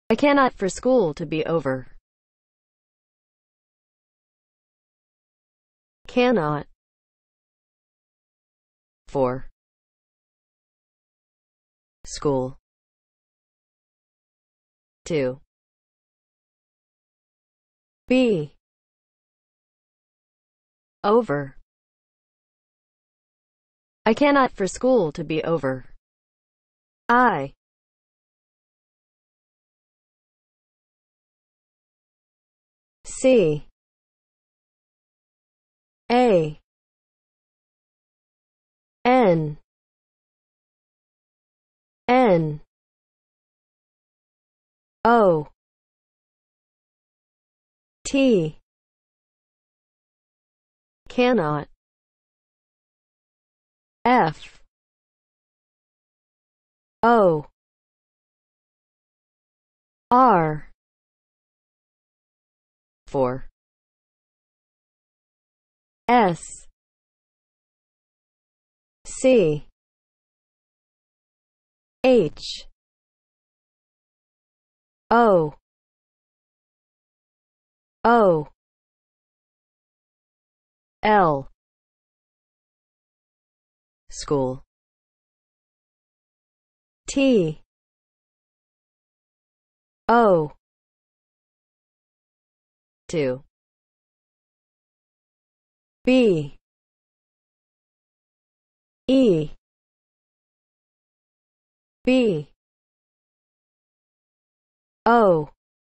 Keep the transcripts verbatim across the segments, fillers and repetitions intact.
I cannot for school to be over. Cannot. For. School. To. Be. Over. I cannot for school to be over. I. See. A. N. N. O. T. Cannot. F. O. R. For. S. C. H. O. O. L. School. T. O. To. B. E. B. O.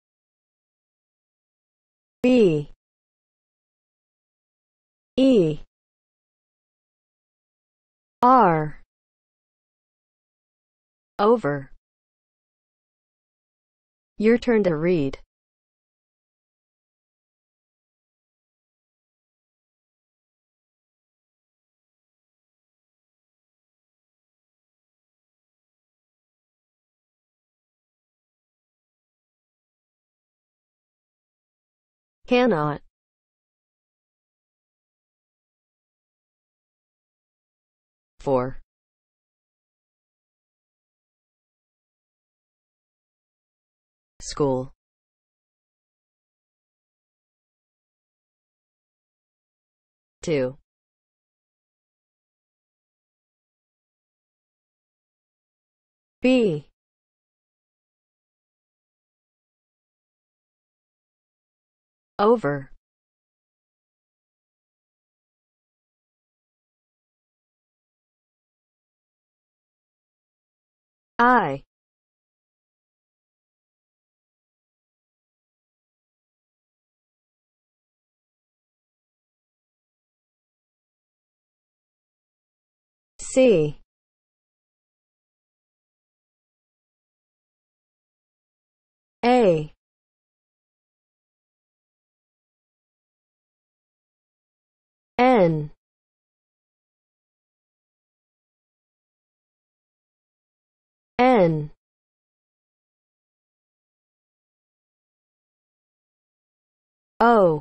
B. E. R. Over. Your turn to read. Cannot. For. School. To. Be. Over. I. C. A. N. N. O.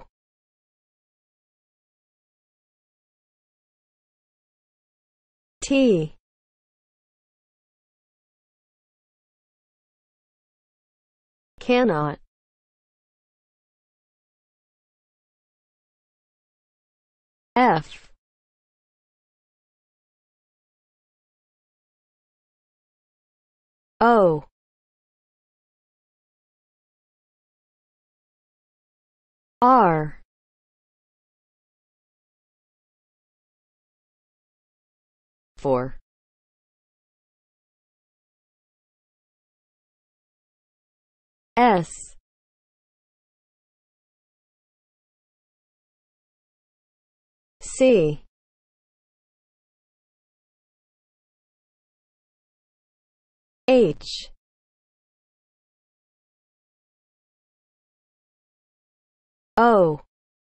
T. Cannot. F. O. R. For. S. C. H. O.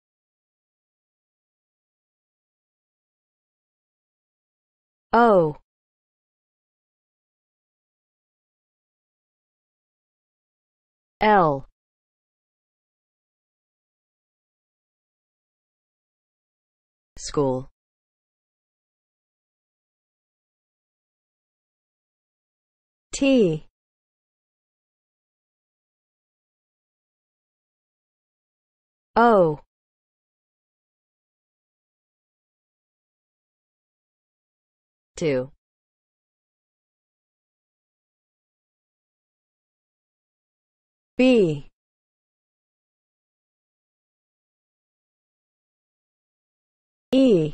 O. L. School. T. O. To. B. E.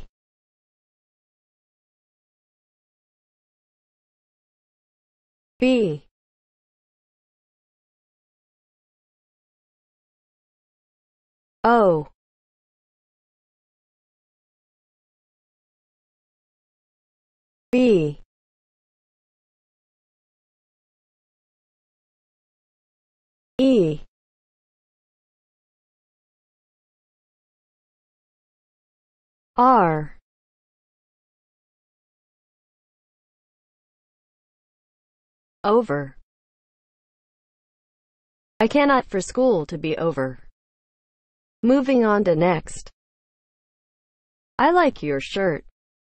B. O. B. E. R. Over. I cannot for school to be over. Moving on to next. I like your shirt.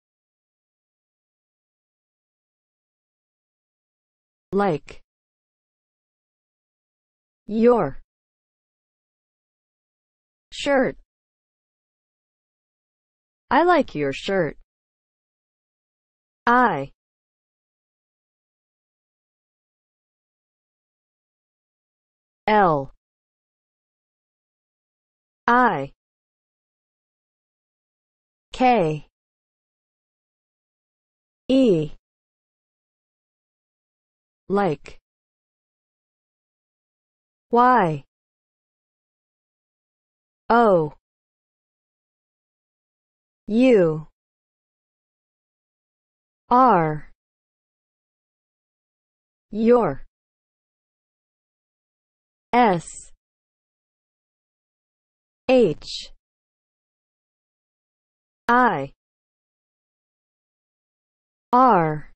Like. Your. Shirt. I like your shirt. I. L. I. K. E. Like. Y. O. U. R. Your. S. H. I. R.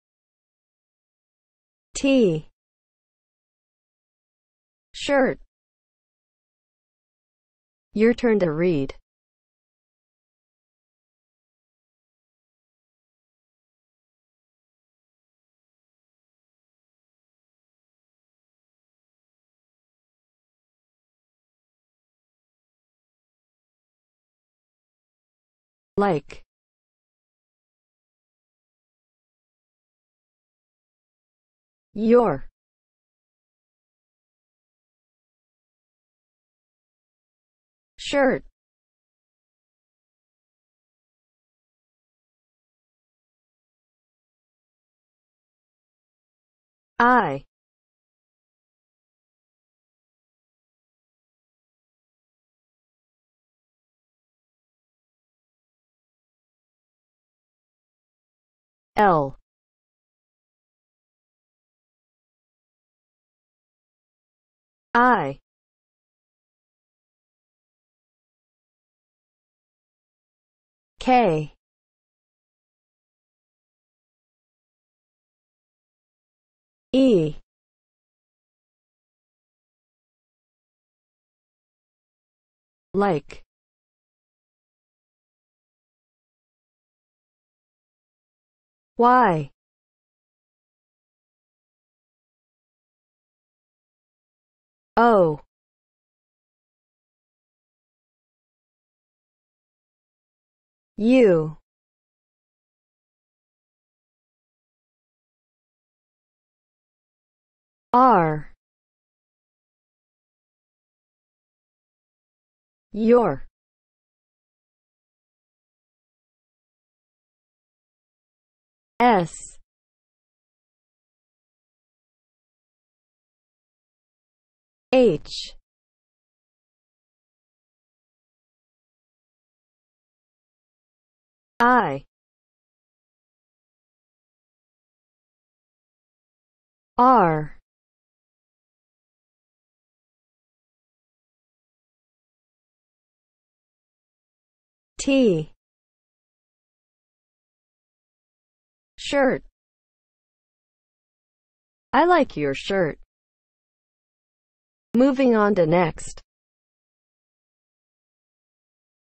T. Shirt. Your turn to read. Like. Your. Shirt. I. L. I. K. E. Like. Y. O. U. R. Your. S. H. I. R. T. Shirt. I like your shirt. Moving on to next.